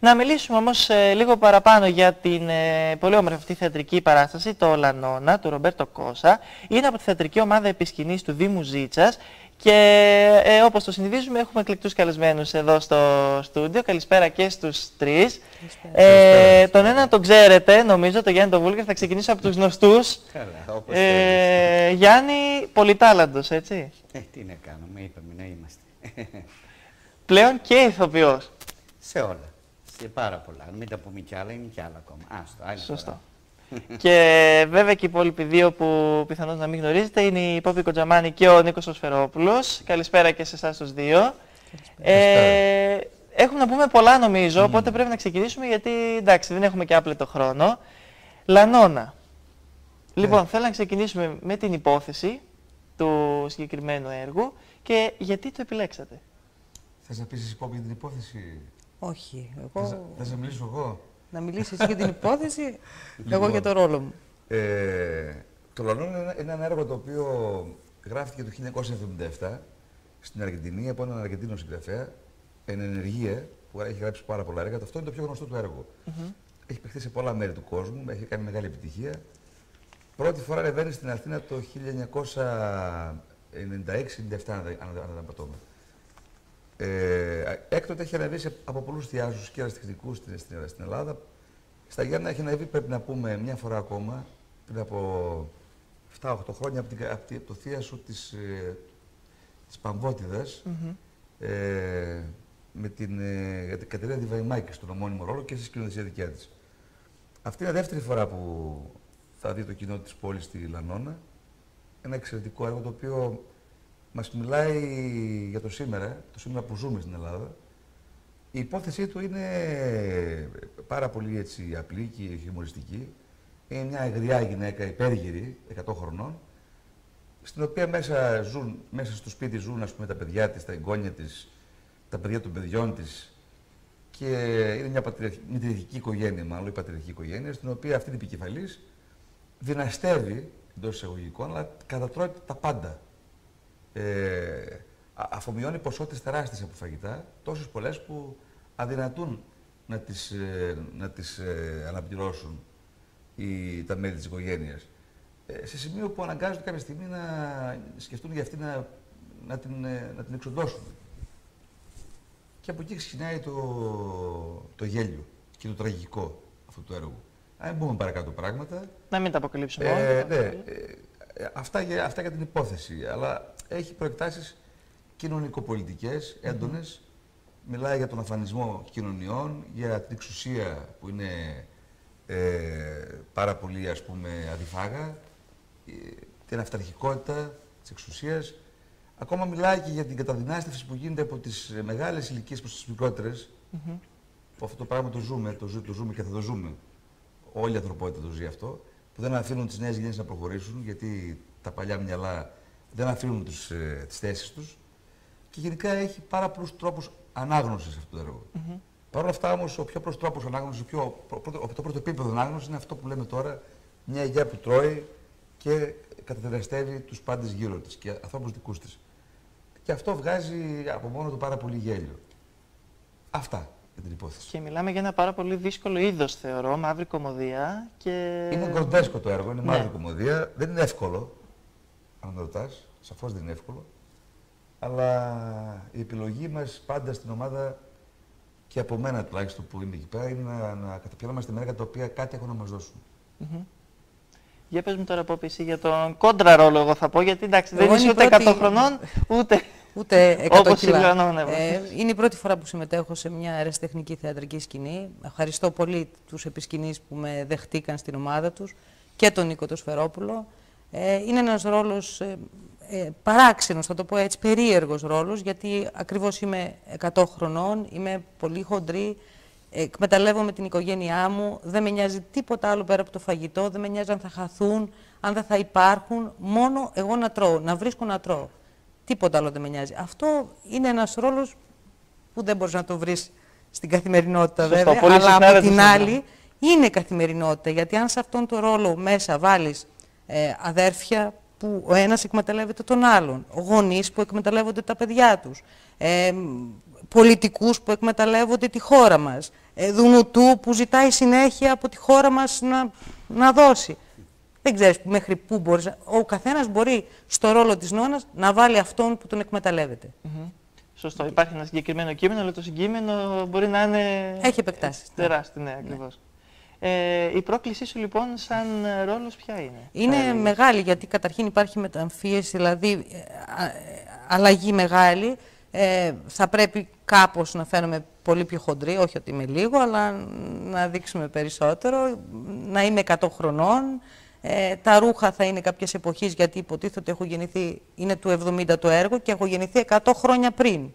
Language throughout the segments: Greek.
Να μιλήσουμε όμως λίγο παραπάνω για την πολύ όμορφη αυτή θεατρική παράσταση, το Λανώνα, του Ρομπέρτο Κόσα. Είναι από τη θεατρική ομάδα επισκηνής του Δήμου Ζήτσας και όπως το συνηθίζουμε έχουμε εκλεκτούς καλεσμένους εδώ στο στούντιο. Καλησπέρα και στους τρεις. Τον ένα τον ξέρετε, νομίζω, τον Γιάννη τον Βούλγαρ. Θα ξεκινήσω από τους γνωστούς. Γιάννη, πολυτάλαντος, έτσι. Τι να κάνουμε, είπαμε να είμαστε. Πλέον και ηθοποιός. Σε όλα. Σε πάρα πολλά. Αν μην τα πούμε κι άλλα, είναι κι άλλα ακόμα. Άστο, σωστό. Και βέβαια και οι υπόλοιποι δύο που πιθανώς να μην γνωρίζετε είναι η Πόπη Κοντζαμάνη και ο Νίκος ο Σφερόπουλος. Καλησπέρα και σε εσάς τους δύο. Έχουμε να πούμε πολλά νομίζω, οπότε πρέπει να ξεκινήσουμε γιατί εντάξει δεν έχουμε και άπλετο χρόνο. Λανώνα. Λοιπόν, θέλω να ξεκινήσουμε με την υπόθεση του συγκεκριμένου έργου και γιατί το επιλέξατε. Θες να πεις εσύ Πόπη για την υπόθεση? Όχι. Εγώ... Θες να μιλήσω εγώ? Να μιλήσεις εσύ για την υπόθεση, εγώ για το ρόλο μου. Το Λανώνα είναι ένα έργο το οποίο γράφτηκε το 1977 στην Αργεντινή από έναν Αργεντίνο συγγραφέα, εν ενεργεία, που έχει γράψει πάρα πολλά έργα. Αυτό είναι το πιο γνωστό του έργο. Έχει παιχθεί σε πολλά μέρη του κόσμου, έχει κάνει μεγάλη επιτυχία. Πρώτη φορά ανεβαίνει στην Αθήνα το 1996-97, αν δεν απατώμε. Έκτοτε έχει ανεβεί από πολλούς θειάσους και ερασιτεχνικούς στην Ελλάδα. Στα Γιάννα έχει ανεβεί, πρέπει να πούμε, μια φορά ακόμα, πριν από 7-8 χρόνια, από το θείασο της Παμβότιδας, με την Κατερίνα Διβαϊμάκη στον ομώνυμο ρόλο και στη σκηνοθεσία δικιά της. Αυτή είναι η δεύτερη φορά που θα δει το κοινό της πόλης στη Λανώνα. Ένα εξαιρετικό έργο το οποίο μας μιλάει για το σήμερα που ζούμε στην Ελλάδα. Η υπόθεσή του είναι πάρα πολύ έτσι, απλή και χιουμοριστική. Είναι μια αγριά γυναίκα, υπέργυρη, 100 χρονών, στην οποία μέσα στο σπίτι ζουν ας πούμε, τα παιδιά της, τα εγγόνια της, τα παιδιά των παιδιών της και είναι μια μητριαρχική οικογένεια, μάλλον η πατριαρχική οικογένεια, στην οποία αυτή την επικεφαλής δυναστεύει, εντός εισαγωγικών, αλλά κατατρώει τα πάντα. Αφομοιώνει ποσότητες τεράστιες από φαγητά, τόσες πολλές που αδυνατούν να τις αναπληρώσουν τα μέλη της οικογένειας. Σε σημείο που αναγκάζονται κάποια στιγμή να σκεφτούν για αυτή να την εξοντώσουν. Και από εκεί ξεκινάει το γέλιο και το τραγικό αυτού του έργου. Αν μην πούμε παρακάτω πράγματα. Να μην τα αποκαλύψουμε όλα. Ναι, αυτά για την υπόθεση. Αλλά έχει προεκτάσεις κοινωνικοπολιτικές, έντονες. Μιλάει για τον αφανισμό κοινωνιών, για την εξουσία που είναι πάρα πολύ ας πούμε αδιφάγα, την αυταρχικότητα της εξουσίας. Ακόμα μιλάει και για την καταδυνάστευση που γίνεται από τις μεγάλες ηλικίες προς τις μικρότερες. Που αυτό το πράγμα το ζούμε και θα το ζούμε. Όλη η ανθρωπότητα το ζει αυτό. Που δεν αφήνουν τις νέες γενιές να προχωρήσουν, γιατί τα παλιά μυαλά δεν αφήνουν τις θέσεις τους. Και γενικά έχει πάρα πολλούς τρόπους ανάγνωσης αυτό το έργο. Παρ' όλα αυτά όμως, ο πιο απλός τρόπος ανάγνωσης, το πρώτο επίπεδο ανάγνωσης είναι αυτό που λέμε τώρα, μια γιαγιά που τρώει και καταδυναστεύει τους πάντες γύρω της και ανθρώπους δικούς της. Και αυτό βγάζει από μόνο του πάρα πολύ γέλιο. Αυτά για την υπόθεση. Και μιλάμε για ένα πάρα πολύ δύσκολο είδος, θεωρώ, μαύρη κωμωδία. Είναι γκροντέσκο το έργο, είναι μαύρη κωμωδία. Δεν είναι εύκολο, αν με ρωτάς. Σαφώς δεν είναι εύκολο. Αλλά η επιλογή μας πάντα στην ομάδα και από μένα τουλάχιστον που είμαι εκεί πέρα είναι να καταπιανόμαστε με έργα τα οποία κάτι έχουν να μας δώσουν. Για πες μου τώρα Πόπη, εσύ για τον κόντρα ρόλο, εγώ θα πω, γιατί εντάξει δεν είσαι ούτε 100 χρονών, ούτε 100 κιλά. Είναι η πρώτη φορά που συμμετέχω σε μια ερασιτεχνική θεατρική σκηνή. Ευχαριστώ πολύ τους επισκηνείς που με δεχτήκαν στην ομάδα τους και τον Νίκο τον Σφερόπουλο. Είναι ένας ρόλος παράξενος, θα το πω έτσι, περίεργος ρόλος, γιατί ακριβώς είμαι 100 χρονών, είμαι πολύ χοντρή, εκμεταλλεύομαι την οικογένειά μου, δεν με νοιάζει τίποτα άλλο πέρα από το φαγητό, δεν με νοιάζει αν θα χαθούν, αν δεν θα υπάρχουν, μόνο εγώ να τρώω, να βρίσκω να τρώω. Τίποτα άλλο δεν με νοιάζει. Αυτό είναι ένας ρόλος που δεν μπορείς να το βρεις στην καθημερινότητα βέβαια, αλλά από την άλλη είναι καθημερινότητα, γιατί αν σε αυτόν τον ρόλο μέσα βάλεις αδέρφια που ο ένας εκμεταλλεύεται τον άλλον, γονείς που εκμεταλλεύονται τα παιδιά τους, πολιτικούς που εκμεταλλεύονται τη χώρα μας, Δουνουτού που ζητάει συνέχεια από τη χώρα μας να δώσει. Δεν ξέρεις μέχρι πού μπορείς. Ο καθένας μπορεί στο ρόλο της νόνας να βάλει αυτόν που τον εκμεταλλεύεται. Σωστό. Υπάρχει ένα συγκεκριμένο κείμενο, αλλά το συγκείμενο μπορεί να είναι. Έχει επεκτάσεις. Τεράστιο, ναι, ακριβώς. Η πρόκλησή σου λοιπόν σαν ρόλος ποια είναι? Είναι μεγάλη, γιατί καταρχήν υπάρχει μεταμφίεση, δηλαδή αλλαγή μεγάλη. Θα πρέπει κάπως να φαίνομαι πολύ πιο χοντρή, όχι ότι είμαι λίγο, αλλά να δείξουμε περισσότερο, να είμαι 100 χρονών. Τα ρούχα θα είναι κάποιες εποχής, γιατί υποτίθεται ότι έχω γεννηθεί, είναι του 70 το έργο και έχω γεννηθεί 100 χρόνια πριν.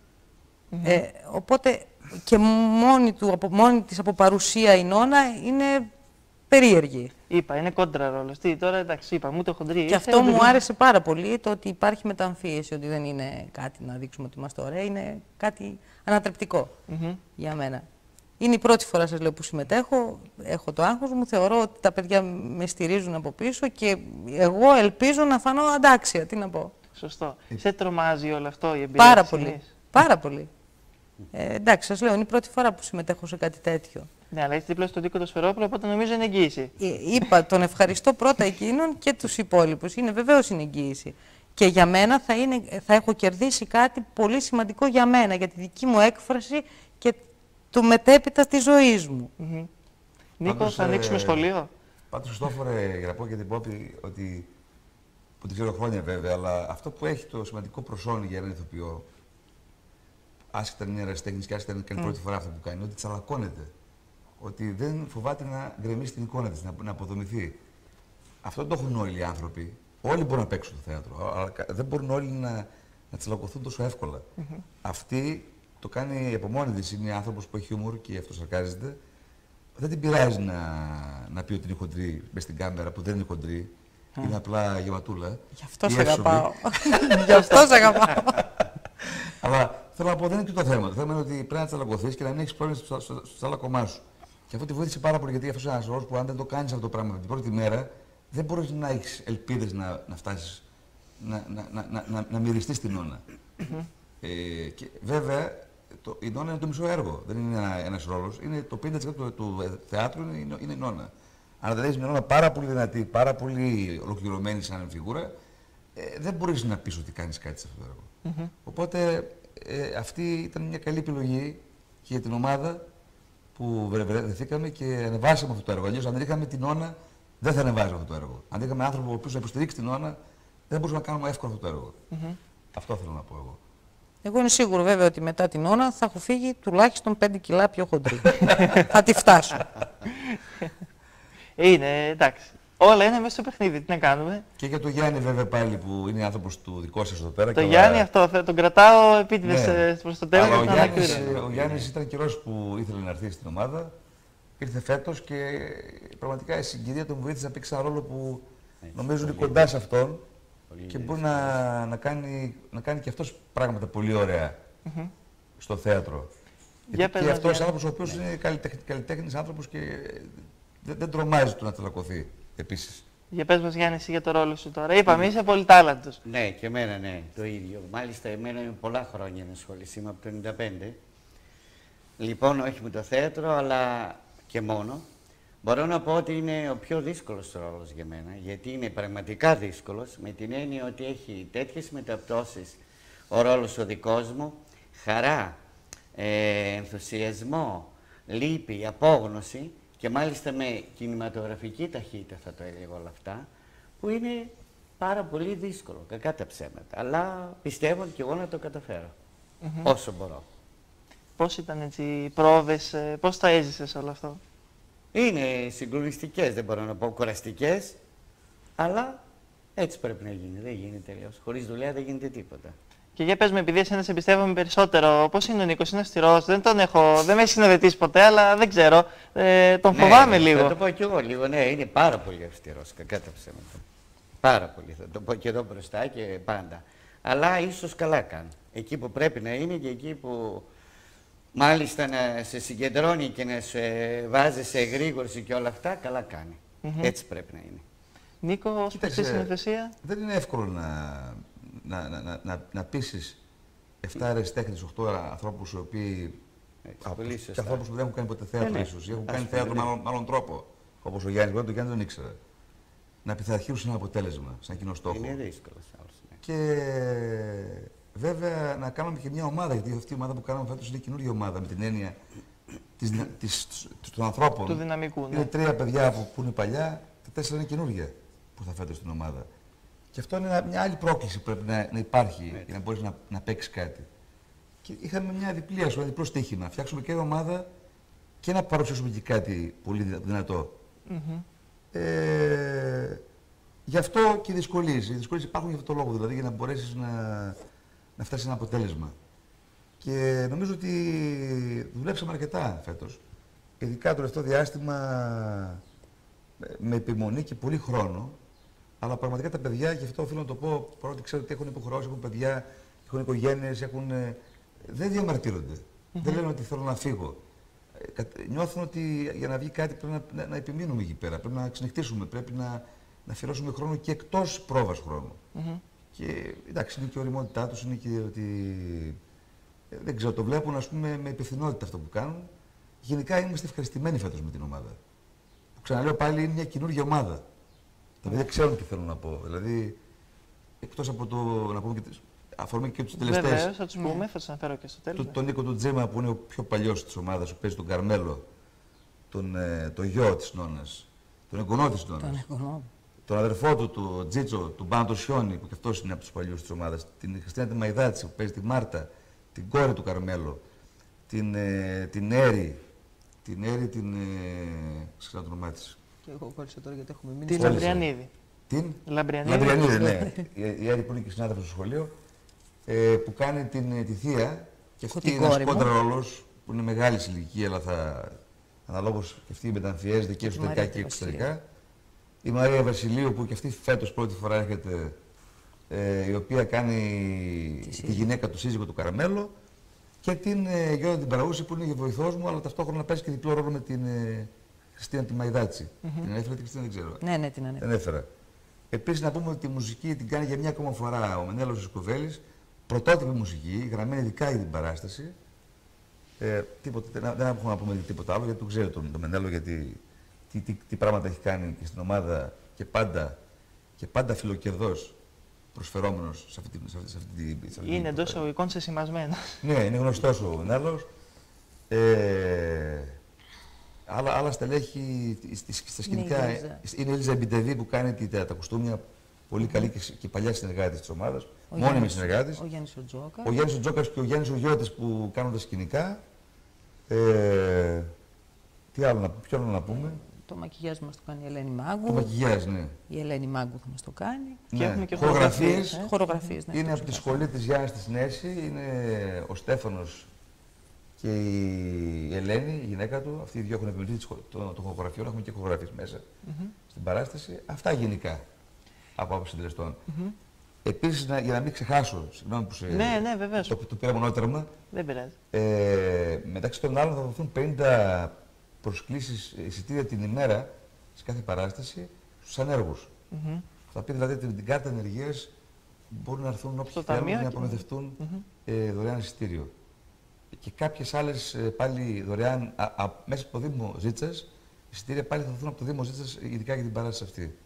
Οπότε και μόνη της από παρουσία η νόνα είναι περίεργη. Είπα, είναι κόντρα ρόλος. Τι, τώρα εντάξει, είπα, μου το χοντρή. Και αυτό μου άρεσε πάρα πολύ, το ότι υπάρχει μεταμφίεση, ότι δεν είναι κάτι να δείξουμε ότι είμαστε ωραίοι, είναι κάτι ανατρεπτικό για μένα. Είναι η πρώτη φορά, σας λέω, που συμμετέχω, έχω το άγχος μου, θεωρώ ότι τα παιδιά με στηρίζουν από πίσω και εγώ ελπίζω να φανώ αντάξια, τι να πω. Σωστό. Σε τρομάζει όλο αυτό, η εμπειρία? Πάρα πολύ, πάρα πολύ. Εντάξει, σας λέω, είναι η πρώτη φορά που συμμετέχω σε κάτι τέτοιο. Ναι, αλλά είσαι δίπλα στον Νίκο το Σφερόπουλο, οπότε νομίζω είναι εγγύηση. Είπα, τον ευχαριστώ πρώτα εκείνον και τους υπόλοιπους. Είναι βεβαίως είναι εγγύηση. Και για μένα θα έχω κερδίσει κάτι πολύ σημαντικό για μένα, για τη δική μου έκφραση και το μετέπειτα της ζωής μου. Νίκο, θα ανοίξουμε σχολείο. Πάντως, Χριστόφορε, για να πω και την Πόπη, ότι που την ξέρω χρόνια βέβαια, αλλά αυτό που έχει το σημαντικό προσόνι για έναν ηθοποιό, άσχετα είναι ερασιτέχνης και άσχετα είναι κάνει πρώτη φορά αυτό που κάνει, ότι τσαλακώνεται. Ότι δεν φοβάται να γκρεμίσει την εικόνα της, να αποδομηθεί. Αυτό το έχουν όλοι οι άνθρωποι. Όλοι μπορούν να παίξουν το θέατρο, αλλά δεν μπορούν όλοι να τσαλακωθούν τόσο εύκολα. Αυτή το κάνει από μόνη της, είναι άνθρωπος που έχει χιούμορ και αυτοσαρκάζεται. Δεν την πειράζει να πει ότι είναι χοντρή μες στην κάμερα, που δεν είναι χοντρή. Είναι απλά γεματούλα. Γι' αυτό σε αγαπάω. Γι' αυτό σε αγαπάω. Αλλά θέλω να πω, δεν είναι και το θέμα. Το θέμα είναι ότι πρέπει να τσαλακωθείς και να μην έχεις πρόβλημα στο τσαλακωμά σου. Και αυτό τη βοήθησε πάρα πολύ, γιατί αυτός είναι ένας ρόλος που αν δεν το κάνεις αυτό το πράγμα από την πρώτη μέρα, δεν μπορείς να έχεις ελπίδες να φτάσεις, να μυριστείς την νόνα. Και βέβαια, η νόνα είναι το μισό έργο. Δεν είναι ένας ρόλος. Είναι το 50% του θεάτρου είναι η νόνα. Αν δεν έχεις μια νόνα πάρα πολύ δυνατή, πάρα πολύ ολοκληρωμένη σαν φιγούρα, δεν μπορείς να πεις ότι κάνεις κάτι σε αυτό το έργο. Οπότε αυτή ήταν μια καλή επιλογή και για την ομάδα που βρεθήκαμε και ανεβάσαμε αυτό το έργο. Αλλιώς, αν δεν είχαμε την νόνα, δεν θα ανεβάζαμε αυτό το έργο. Αν δεν είχαμε άνθρωπο ο οποίος να υποστηρίξει την νόνα, δεν μπορούσαμε να κάνουμε εύκολο αυτό το έργο. Αυτό θέλω να πω εγώ. Εγώ είμαι σίγουρο βέβαια ότι μετά την όνα θα έχω φύγει τουλάχιστον 5 κιλά πιο χοντρή. Θα τη φτάσω. Είναι, εντάξει. Όλα είναι μέσα στο παιχνίδι. Τι να κάνουμε. Και για τον Γιάννη, βέβαια, πάλι που είναι άνθρωπος του δικό σας εδώ πέρα. Το Γιάννη, αυτό τον κρατάω επίτηδες προς το τέλος. Ο Γιάννης ήταν καιρός που ήθελε να έρθει στην ομάδα. Ήρθε φέτος και πραγματικά η συγκυρία τον βοήθησε να παίξει ένα ρόλο που νομίζω είναι κοντά σε αυτόν και μπορεί να κάνει και αυτός πράγματα πολύ ωραία στο θέατρο. Και αυτός είναι άνθρωπος ο οποίος είναι καλλιτέχνης άνθρωπος και δεν τρομάζει του να τσαλακωθεί επίσης. Για πες μας, Γιάννη, εσύ για το ρόλο σου τώρα. Είπαμε, είσαι πολυτάλαντος. Ναι, και εμένα ναι, το ίδιο. Μάλιστα, εμένα είμαι πολλά χρόνια να ασχοληθεί, είμαι από το 1995. Λοιπόν, όχι με το θέατρο, αλλά και μόνο. Μπορώ να πω ότι είναι ο πιο δύσκολος ρόλος για μένα, γιατί είναι πραγματικά δύσκολος, με την έννοια ότι έχει τέτοιες μεταπτώσεις ο ρόλος ο δικός μου, χαρά, ενθουσιασμό, λύπη, απόγνωση, και μάλιστα με κινηματογραφική ταχύτητα θα το έλεγα όλα αυτά, που είναι πάρα πολύ δύσκολο, κακά τα ψέματα. Αλλά πιστεύω και εγώ να το καταφέρω, όσο μπορώ. Πώς ήταν έτσι οι πρόβες, πώς τα έζησες όλο αυτό? Είναι συγκλονιστικές, δεν μπορώ να πω κουραστικές, αλλά έτσι πρέπει να γίνει, δεν γίνεται τελείως. Χωρίς δουλειά δεν γίνεται τίποτα. Και για πες με, επειδή εσένα σε εμπιστεύομαι περισσότερο, πώς είναι ο Νίκος? Είναι αυστηρός, δεν με έχει συνοδετήσει ποτέ, αλλά δεν ξέρω, τον φοβάμαι λίγο. Θα το πω κι εγώ λίγο, ναι, είναι πάρα πολύ αυστηρός, κακά τα ψέματα. Πάρα πολύ, θα το πω και εδώ μπροστά και πάντα. Αλλά ίσως καλά κάνει. Εκεί που πρέπει να είναι και εκεί που μάλιστα να σε συγκεντρώνει και να σε βάζει σε εγρήγορση και όλα αυτά, καλά κάνει. Έτσι πρέπει να είναι. Νίκο, στη συνεργασία. Δεν είναι εύκολο να πείσεις 7 αεραστέχνες, 8 ανθρώπους οι οποίοι. Και ανθρώπους που δεν έχουν κάνει ποτέ θέατρο, ίσως. Έχουν κάνει θέατρο με άλλον τρόπο. Όπως ο Γιάννης, μπορεί, το Γιάννη δεν ήξερε. Να πειθαρχήσουν σε ένα αποτέλεσμα, σε ένα κοινό στόχο. Είναι δύσκολο. Και βέβαια να κάνουμε και μια ομάδα, γιατί αυτή η ομάδα που κάναμε φέτος είναι καινούργια ομάδα με την έννοια των ανθρώπων. Του δυναμικού. Ναι. Είναι 3 παιδιά που είναι παλιά και 4 είναι καινούργια που θα φέτος στην ομάδα. Και αυτό είναι μια άλλη πρόκληση που πρέπει να υπάρχει για να μπορείς να παίξεις κάτι. Και είχαμε μια διπλή, ένα διπλό στοίχημα. Να φτιάξουμε και ομάδα και να παρουσιάσουμε και κάτι πολύ δυνατό. Γι' αυτό και οι δυσκολίες. Οι δυσκολίες υπάρχουν για αυτό το λόγο, δηλαδή για να μπορέσεις να φτάσεις σε ένα αποτέλεσμα. Και νομίζω ότι δουλέψαμε αρκετά φέτος. Ειδικά το τελευταίο διάστημα με επιμονή και πολύ χρόνο. Αλλά πραγματικά τα παιδιά, και αυτό οφείλω να το πω, παρότι ξέρω ότι έχουν υποχρεώσεις, έχουν παιδιά, έχουν οικογένειες, δεν διαμαρτύρονται. Δεν λένε ότι θέλω να φύγω. Νιώθουν ότι για να βγει κάτι πρέπει να επιμείνουμε εκεί πέρα, πρέπει να ξενυχτήσουμε, πρέπει να αφιερώσουμε χρόνο και εκτός πρόβας χρόνου. Και εντάξει, είναι και η ωριμότητά τους, είναι και ότι δεν ξέρω, το βλέπουν ας πούμε με υπευθυνότητα αυτό που κάνουν. Γενικά είμαστε ευχαριστημένοι φέτος με την ομάδα. Που ξαναλέω πάλι είναι μια καινούργια ομάδα. Τα παιδιά ξέρουν τι θέλω να πω. Δηλαδή, εκτός από το να πούμε και αφορμή και τους τελεστές. Βεβαίως, θα τους πούμε, θα τους αναφέρω και στο τέλος. Τον Νίκο του Τζέμα που είναι ο πιο παλιός της ομάδας, που παίζει τον Καρμέλο, τον γιο της Νόνας, τον εγγονό της Νόνας. Τον αδερφό του, τον Τζίτσο, τον Πάνο Σιόνι, που και αυτός είναι από τους παλιούς της ομάδας. Την Χριστίνα τη Μαϊδάτση που παίζει τη Μάρτα, την κόρη του Καρμέλο, την Έρη, ξεχνάω το όνομά της. Και εγώ κόλλησα τώρα γιατί έχουμε μείνει. Τη Λαμπριανίδη. Την Λαμπριανίδη, ναι. Η Έρη που είναι και συνάδελφος στο σχολείο, που κάνει τη θεία. Και αυτή είναι ένας κόντρα ρόλος που είναι μεγάλη ηλικία, αλλά θα αναλόγως και αυτή μεταμφιέζεται και εσωτερικά και εξωτερικά. Η Μαρία Βασιλείου που και αυτή φέτος πρώτη φορά έρχεται, η οποία κάνει τη γυναίκα του σύζυγο του Καραμέλο, και την Γιώτα την Παραούση που είναι και βοηθός μου, αλλά ταυτόχρονα παίζει και διπλό ρόλο με την Χριστίνα τη Μαϊδάτση. Την ανέφερα, τη Χριστίνα δεν ξέρω. Ναι, την ανέφερα. Επίσης να πούμε ότι τη μουσική την κάνει για μια ακόμα φορά ο Μενέλος Ισκοβέλης, πρωτότυπη μουσική, γραμμένη ειδικά για την παράσταση. Δεν έχουμε να πούμε τίποτα άλλο, γιατί το ξέρει τον Μενέλο, γιατί τι πράγματα έχει κάνει και στην ομάδα και πάντα φιλοκερδός προσφερόμενος σε αυτή τη. Είναι εντός εισαγωγικών σεσημασμένος. Ναι, είναι γνωστός ο Μενέλος. Άλλα στελέχη στα σκηνικά είναι η Ελίζα Μπιντεβί που κάνει τα κουστούμια, πολύ καλή και παλιά συνεργάτης της ομάδας, μόνιμη συνεργάτης. Ο Γιάννης ο Τζόκας. Ο Γιάννης ο Τζόκας και ο Γιάννης ο Γιώτης που κάνουν τα σκηνικά. Τι άλλο ποιο άλλο να πούμε. Το μακιγιάζ μας το κάνει η Ελένη Μάγκου. Το μακιγιάζ, ναι. Η Ελένη Μάγκου θα μας το κάνει. Και έχουμε και χορογραφίες. Είναι από τη σχολή της Γιάννης της Νέση, είναι ο Στέφανος και η Ελένη, η γυναίκα του. Αυτοί οι δύο έχουν επιμεληθεί των χορογραφιών, έχουμε και χορογραφίες μέσα στην παράσταση. Αυτά γενικά από άποψη συντελεστών. Επίσης, για να μην ξεχάσω, συγγνώμη που ναι, βεβαίως. Το πήρα μονότερμα. Δεν πειράζει. Μεταξύ των άλλων θα δοθούν 50 προσκλήσεις εισιτήρια την ημέρα σε κάθε παράσταση στους ανέργους. Θα πει δηλαδή ότι με την κάρτα ενεργείας μπορούν να έρθουν όποιοι θέλουν να προμηθευτούν δωρεάν εισιτήριο. Και κάποιες άλλες πάλι δωρεάν μέσα από το Δήμο Ζήτσας, εισιτήρια πάλι θα δοθούν από το Δήμο Ζήτσας ειδικά για την παράσταση αυτή.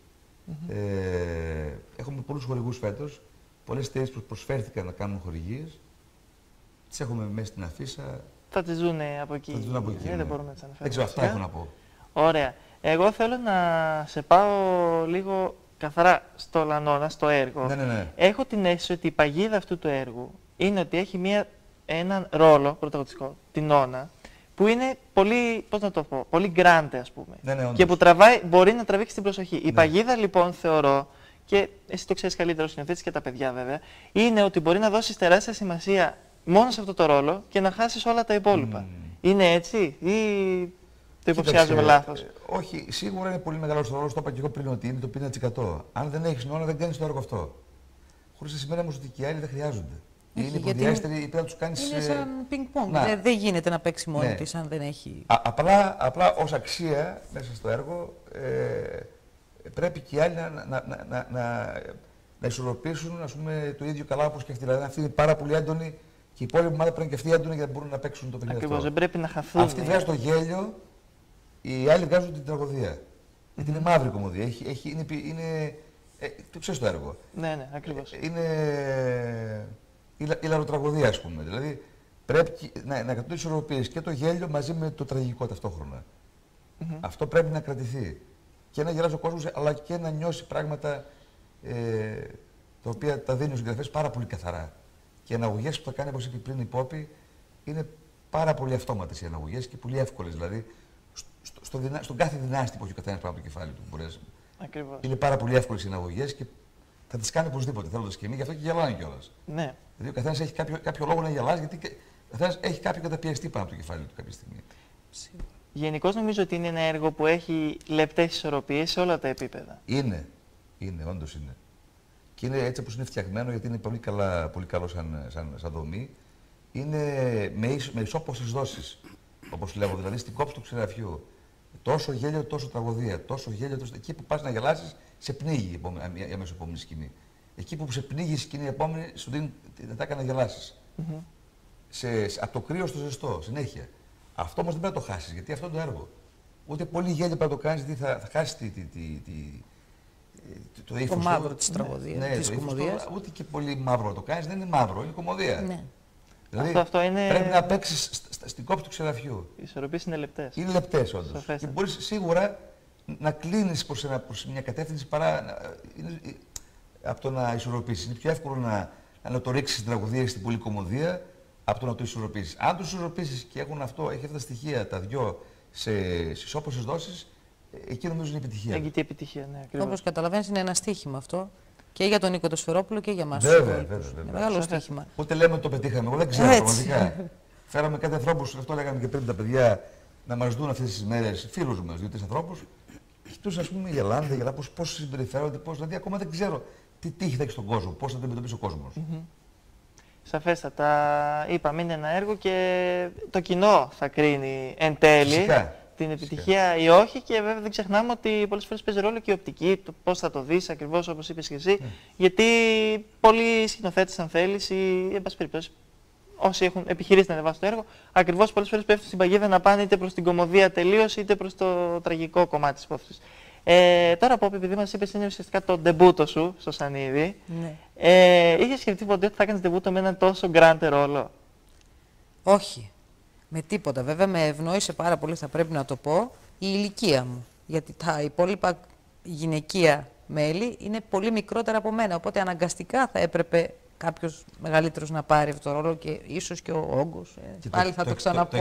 Έχουμε πολλούς χορηγούς φέτος, πολλές εταιρείες που προσφέρθηκαν να κάνουν χορηγίες. Τις έχουμε μέσα στην αφίσα. Θα τις δουν από εκεί. Δεν μπορούμε να τις αναφέρουμε. Δεν ξέρω, αυτά έχω να πω. Ωραία. Εγώ θέλω να σε πάω λίγο καθαρά στο Λανώνα, στο έργο. Ναι. Έχω την αίσθηση ότι η παγίδα αυτού του έργου είναι ότι έχει έναν ρόλο πρωταγωνιστικό, την Νόνα, που είναι πολύ, πώς να το πω, πολύ γκράντε, ας πούμε. Ναι, και που μπορεί να τραβήξει την προσοχή. Η παγίδα λοιπόν θεωρώ, και εσύ το ξέρεις καλύτερο, συνηθίσεις και τα παιδιά βέβαια, είναι ότι μπορεί να δώσεις τεράστια σημασία μόνο σε αυτό το ρόλο και να χάσεις όλα τα υπόλοιπα. Είναι έτσι ή το υποψιάζομαι λάθος? Όχι, σίγουρα είναι πολύ μεγάλος ο ρόλος, το είπα και εγώ πριν, ότι είναι το 50%. Αν δεν έχεις Νόνα, δεν κάνεις το έργο αυτό. Χωρίς να σημαίνει όμως ότι και οι άλλοι δεν χρειάζονται. Είναι υποδιέστεροι, πρέπει να τους κάνεις. Είναι σαν πινκ-πονγκ. Δεν γίνεται να παίξει μόνη της αν δεν έχει. Απλά ως αξία μέσα στο έργο πρέπει και οι άλλοι να ισορροπήσουν, ας πούμε, το ίδιο καλά όπως και αυτοί. Δηλαδή αυτή είναι πάρα πολύ έντονη Και η υπόλοιπη ομάδα πρέπει να είναι και αυτοί έντονοι για να μπορούν να παίξουν το παιχνίδι. Ακριβώς, δεν πρέπει να χαθούν. Αυτοί βγάζουν το γέλιο, οι άλλοι βγάζουν την τραγωδία. Γιατί είναι μαύρη κομμωδία. Το ξέρεις το έργο. Ναι, ακριβώς. Είναι η λαροτραγωδία, ας πούμε. Δηλαδή πρέπει να κρατούν ισορροπίες και το γέλιο μαζί με το τραγικό ταυτόχρονα. Αυτό πρέπει να κρατηθεί. Και να γελάσει ο κόσμος, αλλά και να νιώσει πράγματα τα οποία τα δίνει ο συγγραφέας πάρα πολύ καθαρά. Και οι αναγωγές που θα κάνει, όπως είπε πριν η Πόπη, είναι πάρα πολύ αυτόματες οι αναγωγές και πολύ εύκολες. Δηλαδή, στον κάθε δυνάστη που έχει ο καθένας πάνω από το κεφάλι του. Ακριβώς. Είναι πάρα πολύ εύκολες οι αναγωγές και θα τις κάνει οπωσδήποτε, θέλοντας και εμείς, γι' αυτό και γελάνε κιόλας. Ναι. Δηλαδή, ο καθένας έχει κάποιο λόγο να γελάσει, γιατί ο καθένας έχει κάποιο καταπιεστή πάνω από το κεφάλι του κάποια στιγμή. Γενικώς νομίζω ότι είναι ένα έργο που έχει λεπτές ισορροπίες σε όλα τα επίπεδα. Είναι, όντως είναι. Και είναι έτσι όπως είναι φτιαγμένο, γιατί είναι πολύ καλό σαν δομή. Είναι με ισόποσες δόσεις, όπως λέω, δηλαδή στην κόψη του ξεραφιού. Τόσο γέλιο, τόσο τραγωδία. Τόσο γέλιο, τόσο... Εκεί που πας να γελάσεις, σε πνίγει η αμέσως επόμενη σκηνή. Εκεί που σε πνίγει η σκηνή επόμενη, σου δίνει τα να γελάσεις. Από το κρύο στο ζεστό, συνέχεια. Αυτό όμως δεν πρέπει να το χάσεις, γιατί αυτό είναι το έργο. Ούτε πολύ γέλιο πρέπει να το κάνεις, γιατί θα χάσεις το ύφος. Το μαύρο της τραγωδίας, της κομμωδίας. Ούτε και πολύ μαύρο να το κάνεις, δεν είναι μαύρο, είναι κομμωδία. Ναι. Δηλαδή, αυτό είναι... πρέπει να παίξεις στην κόψη του ξεραφιού. Οι ισορροπίες είναι λεπτές. Είναι λεπτές, όντως. Και μπορείς σίγουρα να κλείνεις προς μια κατεύθυνση παρά από το να ισορροπήσεις. Είναι πιο εύκολο να το ρίξεις στην τραγωδία ή στην πολυκομμωδία από το να το ισορροπήσεις. Αν το ισορροπήσεις και έχει αυτά τα στοιχεία τα δυο σε ισόποσες δόσεις, εκεί νομίζω είναι επιτυχία. Εκεί η επιτυχία, ναι, ακριβώς. Όπως καταλαβαίνεις, είναι ένα στοίχημα αυτό. Και για τον Νίκο το Σφερόπουλο και για εμάς. Βέβαια. Είναι μεγάλο στοίχημα. Ούτε λέμε ότι το πετύχαμε. Εγώ δεν ξέρω πραγματικά. Φέραμε κάτι ανθρώπους, αυτό λέγαμε και πριν τα παιδιά, να μας δουν αυτές τις μέρες, φίλους μας, 2-3 ανθρώπους. Τους ας πούμε γελάνε, πώς συμπεριφέρονται, δηλαδή ακόμα δεν ξέρω τι τύχη θα έχει στον κόσμο, πώς θα το αντιμετωπίσει ο κόσμος. Σαφέστατα, είπαμε, είναι ένα έργο και το κοινό θα κρίνει εν τέλει. Φυσικά. Την επιτυχία ή όχι, και βέβαια δεν ξεχνάμε ότι πολλές φορές παίζει ρόλο και η οπτική, το πώς θα το δεις, ακριβώς όπως είπες και εσύ. Γιατί πολλοί σκηνοθέτες, αν θέλεις, ή εν πάση περιπτώσει, όσοι έχουν επιχειρήσει να ανεβάσουν το έργο, ακριβώς πολλές φορές πέφτουν στην παγίδα να πάνε είτε προς την κομμωδία τελείως, είτε προς το τραγικό κομμάτι της υπόθεσης. Τώρα, Πόπη, επειδή μας είπες είναι ουσιαστικά το ντεμπούτο σου στο Σανίδι, είχες σκεφτεί ποτέ ότι θα κάνεις ντεμπούτο με έναν τόσο γκράντε ρόλο? Όχι. Με τίποτα. Βέβαια με ευνόησε πάρα πολύ, θα πρέπει να το πω, η ηλικία μου. Γιατί τα υπόλοιπα γυναικεία μέλη είναι πολύ μικρότερα από μένα. Οπότε αναγκαστικά θα έπρεπε κάποιος μεγαλύτερος να πάρει αυτό το ρόλο και ίσως και ο όγκος. Πάλι θα το ξαναπώ.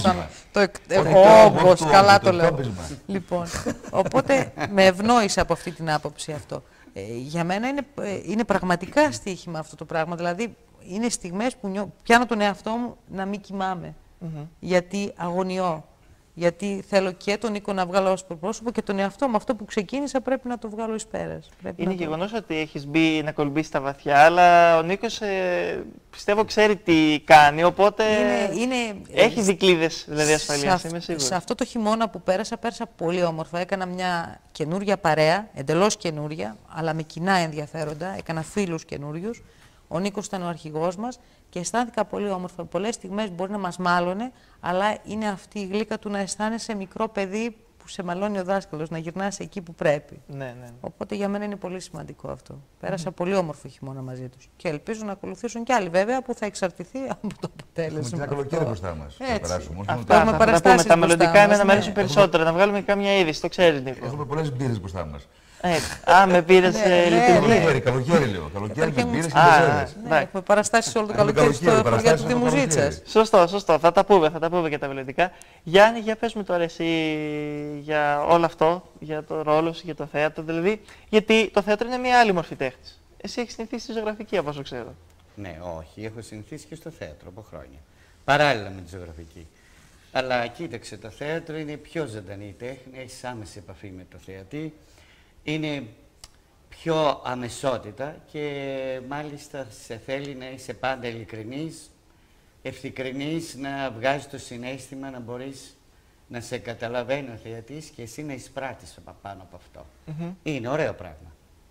Ο όγκος, καλά το λέω. Λοιπόν, οπότε με ευνόησε από αυτή την άποψη αυτό. Για μένα είναι πραγματικά στοίχημα αυτό το πράγμα. Δηλαδή είναι στιγμές που πιάνω τον εαυτό μου να μην κοιμάμαι. Γιατί αγωνιώ. Γιατί θέλω και τον Νίκο να βγάλω ως πρόσωπο και τον εαυτό μου. Αυτό που ξεκίνησα πρέπει να το βγάλω εις πέρας. Είναι γεγονός ότι έχεις μπει να κολυμπήσεις στα βαθιά, αλλά ο Νίκος πιστεύω ξέρει τι κάνει, οπότε έχει δικλείδες δηλαδή ασφαλείας, είμαι σίγουρη. Σε αυτό το χειμώνα που πέρασα πολύ όμορφα. Έκανα μια καινούρια παρέα, εντελώς καινούρια, αλλά με κοινά ενδιαφέροντα. Έκανα φίλους καινούριους. Ο Νίκος ήταν ο αρχηγός μας και αισθάνθηκα πολύ όμορφα. Πολλές στιγμές μπορεί να μας μάλωνε, αλλά είναι αυτή η γλύκα του να αισθάνεσαι μικρό παιδί που σε μαλώνει ο δάσκαλος, να γυρνάς εκεί που πρέπει. Ναι. Οπότε για μένα είναι πολύ σημαντικό αυτό. Πέρασα πολύ όμορφο χειμώνα μαζί τους. Και ελπίζω να ακολουθήσουν κι άλλοι βέβαια, που θα εξαρτηθεί από το αποτέλεσμα. Έχουμε και ένα καλοκαίρι μπροστά μας. Αυτά θα τα πούμε. Τα μελλοντικά εμένα μου αρέσουν περισσότερα. Να βγάλουμε κάμια είδηση, το ξέρεις, Νίκο. Έχουμε πολλές μπύρες μπροστά μας. Με πήρες λειτουργία. Καλοκαίρι λέω. Καλοκαίρι με μπύρες και μπεζέδες. Έχουμε παραστάσεις όλο το καλοκαίρι στο χωριό του Δήμου Ζήτσας. Σωστό. Θα τα πούμε και τα μελλοντικά. Γιάννη, για πες μου τώρα εσύ για όλο αυτό, για το ρόλο σου, για το θέατρο δηλαδή. Γιατί το θέατρο είναι μια άλλη μορφή τέχνης. Εσύ έχεις συνηθίσει στη ζωγραφική, από όσο ξέρω. Ναι, όχι, έχω συνηθίσει και στο θέατρο από χρόνια. Παράλληλα με τη ζωγραφική. Αλλά κοίταξε, το θέατρο είναι πιο ζωντανή τέχνη, έχεις άμεση επαφή με το θεατή. Είναι πιο αμεσότητα και μάλιστα σε θέλει να είσαι πάντα ειλικρινής, ευθυκρινής, να βγάζεις το συναίσθημα, να μπορείς να σε καταλαβαίνει ο θεατής και εσύ να εισπράττεις πάνω από αυτό. Είναι ωραίο πράγμα.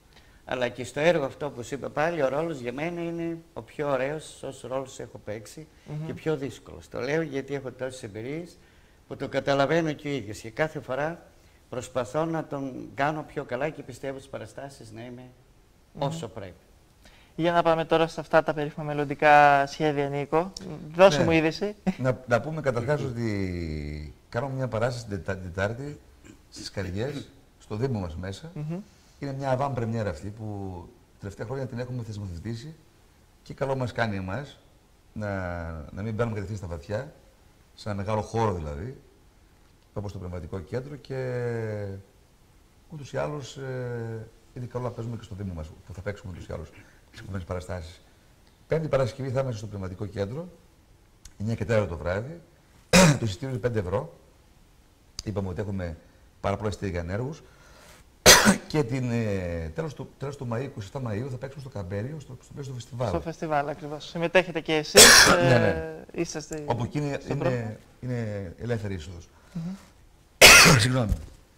Αλλά και στο έργο αυτό που σου είπα πάλι, ο ρόλος για μένα είναι ο πιο ωραίος όσο ρόλος έχω παίξει και πιο δύσκολος. Το λέω γιατί έχω τόσες εμπειρίες που το καταλαβαίνω και ο ίδιος. Και κάθε φορά προσπαθώ να τον κάνω πιο καλά και πιστεύω στις παραστάσεις να είμαι όσο πρέπει. Για να πάμε τώρα σε αυτά τα περίφημα μελλοντικά σχέδια, Νίκο. Δώσε μου είδηση. Να πούμε καταρχάς ότι κάνουμε μια παράσταση την Τετάρτη στις Καριές, στο Δήμο μας μέσα. Είναι μια avant première αυτή που τελευταία χρόνια την έχουμε θεσμοθετήσει και καλό μας κάνει εμάς να μην μπαίνουμε κατευθείαν στα βαθιά, σε ένα μεγάλο χώρο δηλαδή, όπως το Πνευματικό Κέντρο, και ούτως ή άλλως είναι καλό να παίζουμε και στο Δήμο μας, που θα παίξουμε ούτως ή άλλως στις επόμενες παραστάσεις. Πέμπτη Παρασκευή θα είμαστε στο Πνευματικό Κέντρο, 9 και 4 το βράδυ. Το εισιτήριο είναι 5 ευρώ. Είπαμε ότι έχουμε πάρα πολλά εισιτήρια για ανέργους. Και τέλος του Μαΐου, 27 Μαΐου, θα παίξουμε στο Καμπέριο, στο φεστιβάλ. Στο φεστιβάλ, ακριβώς. Συμμετέχετε και εσείς. Ναι. Είσαστε. Όπου εκεί είναι ελεύθερη είσοδος. Συγγνώμη.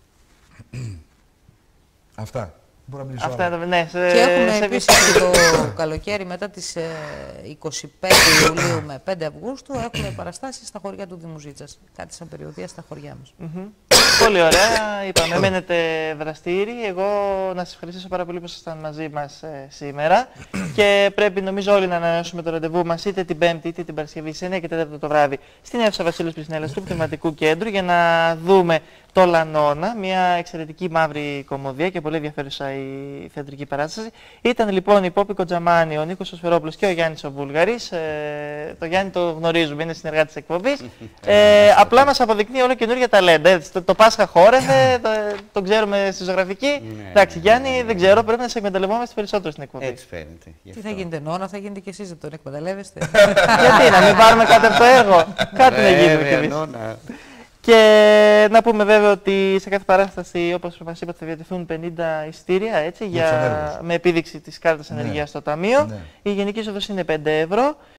Αυτά. Μπορώ να μιλήσω Αυτά, ναι, και έχουμε επίσης και το καλοκαίρι μετά τις 25 Ιουλίου με 5 Αυγούστου έχουμε παραστάσεις στα χωριά του Δήμου Ζήτσας. Κάτι σαν περιοδεία στα χωριά μας. Πολύ ωραία. Είπαμε, μένετε δραστήριοι. Εγώ να σας ευχαριστήσω πάρα πολύ που ήσασταν μαζί μας σήμερα. Και πρέπει νομίζω όλοι να ανανεώσουμε το ραντεβού μας είτε την Πέμπτη είτε την Παρασκευή σε 9 και 4 το βράδυ στην αίθουσα Βασίλους Πλησνέλας του Πνευματικού Κέντρου για να δούμε το Λανώνα, μια εξαιρετική μαύρη κομμωδία και πολύ ενδιαφέρουσα η θεατρική παράσταση. Ήταν λοιπόν η Πόπη Κοντζαμάνη, ο Νίκος Σφερόπουλος και ο Γιάννης ο Βούλγαρης. Το Γιάννη το γνωρίζουμε, είναι συνεργάτης της εκπομπής. Απλά μας αποδεικνύει όλο καινούργια ταλέντα. Το Πάσχα χόρευε, το ξέρουμε στη ζωγραφική. Εντάξει, Γιάννη, δεν ξέρω, πρέπει να σε εκμεταλλευόμαστε περισσότερο στην εκπομπή. Έτσι φαίνεται. Τι θα γίνετε, νόνα, θα γίνετε κι εσείς, δεν τον εκμεταλλεύεστε. Γιατί να μην πάρουμε κάτι από το έργο, κάτι να γίνουμε κι εμείς. Και να πούμε βέβαια ότι σε κάθε παράσταση, όπως μας είπατε, θα διατεθούν 50 εισιτήρια έτσι, με επίδειξη της κάρτας ενεργείας στο ταμείο. Η γενική είσοδος είναι 5 ευρώ.